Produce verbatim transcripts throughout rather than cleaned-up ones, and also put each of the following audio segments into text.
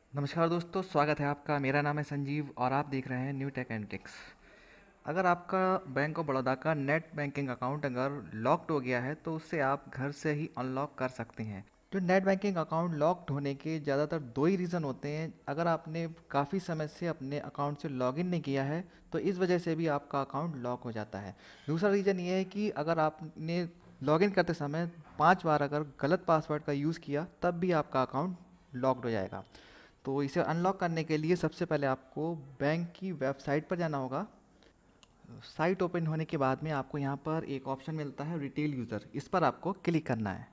नमस्कार दोस्तों, स्वागत है आपका। मेरा नाम है संजीव और आप देख रहे हैं न्यू टेक एंड टिक्स। अगर आपका बैंक ऑफ बड़ौदा का नेट बैंकिंग अकाउंट अगर लॉक्ड हो गया है तो उससे आप घर से ही अनलॉक कर सकते हैं। जो नेट बैंकिंग अकाउंट लॉक्ड होने के ज़्यादातर दो ही रीज़न होते हैं। अगर आपने काफ़ी समय से अपने अकाउंट से लॉगिन नहीं किया है तो इस वजह से भी आपका अकाउंट लॉक हो जाता है। दूसरा रीज़न ये है कि अगर आपने लॉगिन करते समय पाँच बार अगर गलत पासवर्ड का यूज़ किया तब भी आपका अकाउंट लॉक्ड हो जाएगा। तो इसे अनलॉक करने के लिए सबसे पहले आपको बैंक की वेबसाइट पर जाना होगा। साइट ओपन होने के बाद में आपको यहाँ पर एक ऑप्शन मिलता है रिटेल यूज़र, इस पर आपको क्लिक करना है।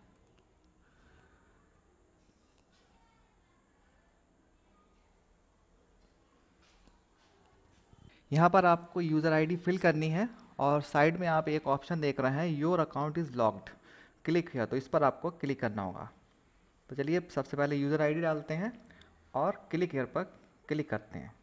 यहाँ पर आपको यूज़र आईडी फिल करनी है और साइड में आप एक ऑप्शन देख रहे हैं your account is locked. Click किया तो इस पर आपको क्लिक करना होगा। तो चलिए सबसे पहले यूज़र आईडी डालते हैं और क्लिक हियर पर क्लिक करते हैं।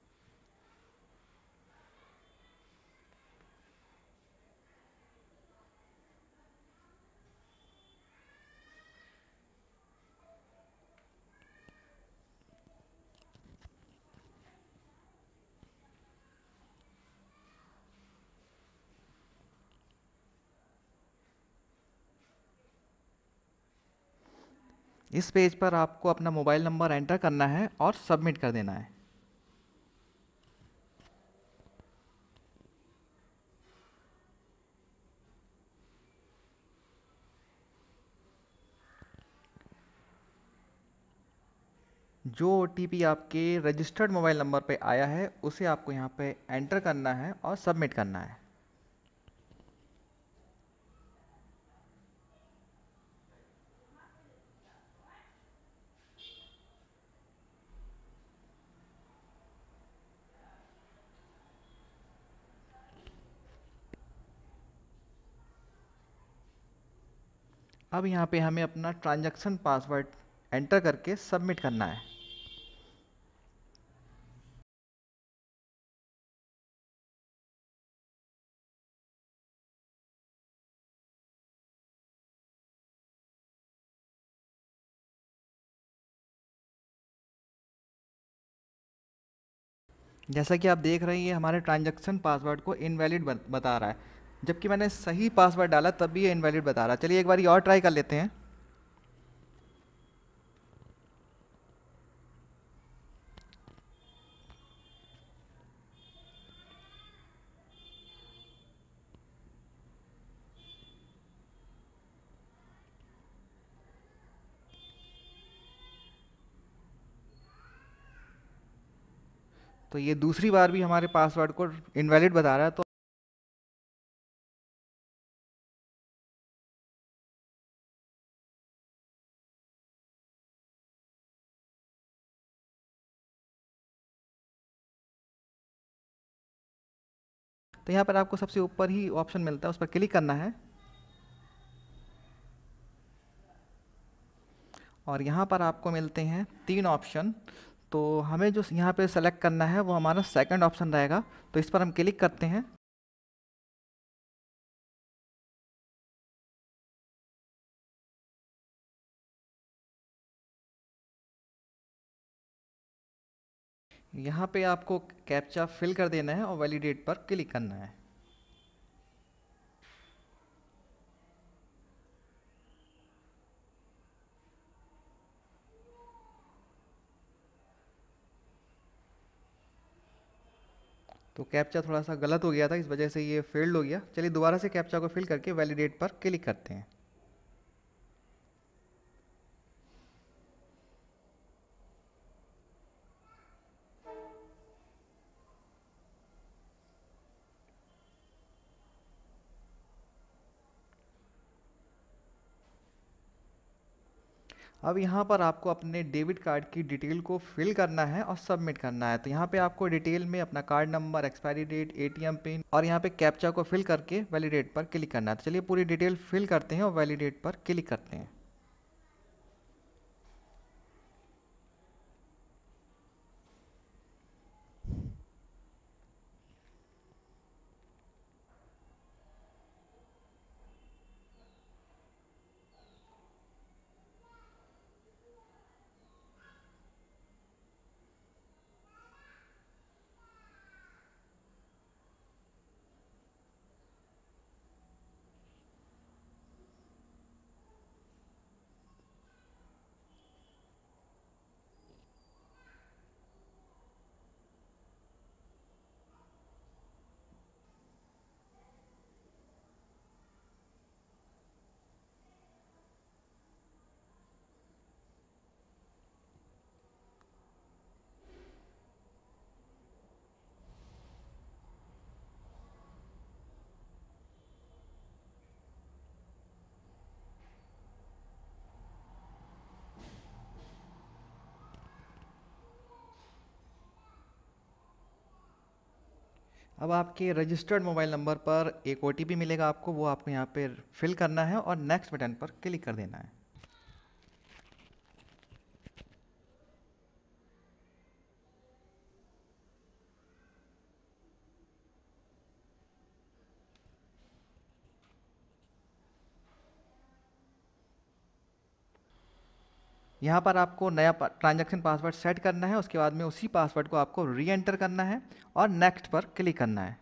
इस पेज पर आपको अपना मोबाइल नंबर एंटर करना है और सबमिट कर देना है। जो ओ टी पी आपके रजिस्टर्ड मोबाइल नंबर पे आया है उसे आपको यहाँ पे एंटर करना है और सबमिट करना है। अब यहाँ पे हमें अपना ट्रांजैक्शन पासवर्ड एंटर करके सबमिट करना है। जैसा कि आप देख रहे हैं ये हमारे ट्रांजैक्शन पासवर्ड को इनवैलिड बता रहा है, जबकि मैंने सही पासवर्ड डाला तब भी ये इनवैलिड बता रहा है। चलिए एक बार और ट्राई कर लेते हैं। तो ये दूसरी बार भी हमारे पासवर्ड को इनवैलिड बता रहा है। तो तो यहाँ पर आपको सबसे ऊपर ही ऑप्शन मिलता है, उस पर क्लिक करना है और यहाँ पर आपको मिलते हैं तीन ऑप्शन। तो हमें जो यहाँ पे सेलेक्ट करना है वो हमारा सेकंड ऑप्शन रहेगा, तो इस पर हम क्लिक करते हैं। यहाँ पे आपको कैप्चा फिल कर देना है और वैलिडेट पर क्लिक करना है। तो कैप्चा थोड़ा सा गलत हो गया था, इस वजह से ये फेल्ड हो गया। चलिए दोबारा से कैप्चा को फिल करके वैलिडेट पर क्लिक करते हैं। अब यहाँ पर आपको अपने डेबिट कार्ड की डिटेल को फिल करना है और सबमिट करना है। तो यहाँ पे आपको डिटेल में अपना card number, expiry date, A T M pin और यहाँ पे कैप्चा को फिल करके वैलिडेट पर क्लिक करना है। तो चलिए पूरी डिटेल फिल करते हैं और वैलिडेट पर क्लिक करते हैं। अब आपके रजिस्टर्ड मोबाइल नंबर पर एक ओ टी पी मिलेगा आपको, वो आपको यहाँ पे फिल करना है और नेक्स्ट बटन पर क्लिक कर देना है। यहाँ पर आपको नया ट्रांजैक्शन पासवर्ड सेट करना है, उसके बाद में उसी पासवर्ड को आपको री एंटर करना है और नेक्स्ट पर क्लिक करना है।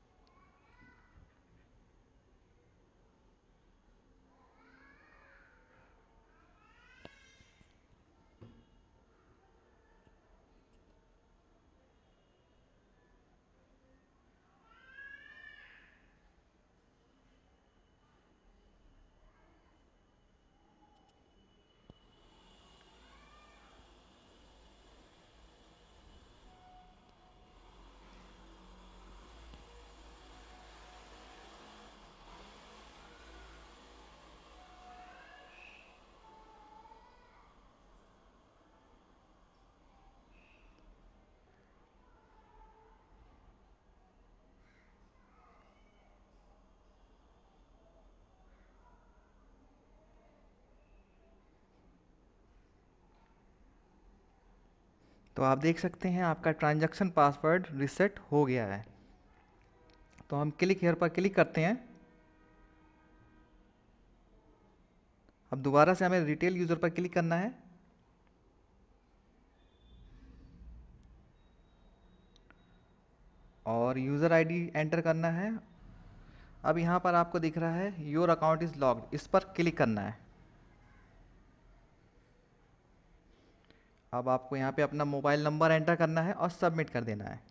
तो आप देख सकते हैं आपका ट्रांजैक्शन पासवर्ड रिसेट हो गया है। तो हम क्लिक हेयर पर क्लिक करते हैं। अब दोबारा से हमें रिटेल यूज़र पर क्लिक करना है और यूज़र आईडी एंटर करना है। अब यहाँ पर आपको दिख रहा है योर अकाउंट इज़ लॉक्ड, इस पर क्लिक करना है। अब आपको यहाँ पे अपना मोबाइल नंबर एंटर करना है और सबमिट कर देना है।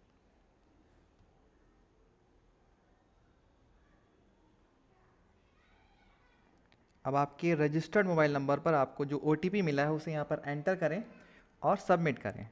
अब आपके रजिस्टर्ड मोबाइल नंबर पर आपको जो ओ टी पी मिला है उसे यहाँ पर एंटर करें और सबमिट करें।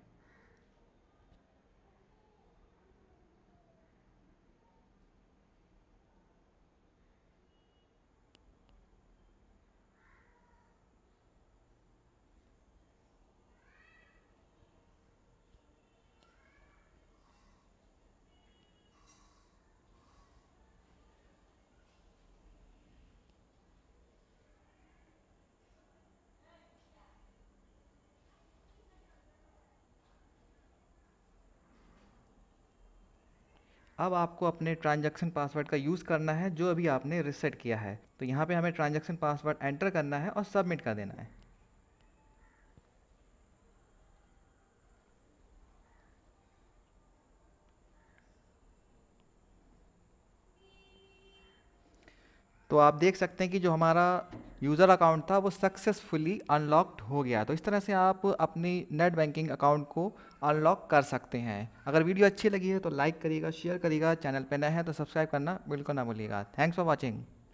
अब आपको अपने ट्रांजैक्शन पासवर्ड का यूज़ करना है जो अभी आपने रिसेट किया है। तो यहाँ पे हमें ट्रांजैक्शन पासवर्ड एंटर करना है और सबमिट कर देना है। तो आप देख सकते हैं कि जो हमारा यूज़र अकाउंट था वो सक्सेसफुली अनलॉक्ड हो गया। तो इस तरह से आप अपनी नेट बैंकिंग अकाउंट को अनलॉक कर सकते हैं। अगर वीडियो अच्छी लगी है तो लाइक करिएगा, शेयर करिएगा, चैनल पे नए हैं तो सब्सक्राइब करना बिल्कुल ना भूलिएगा। Thanks for watching.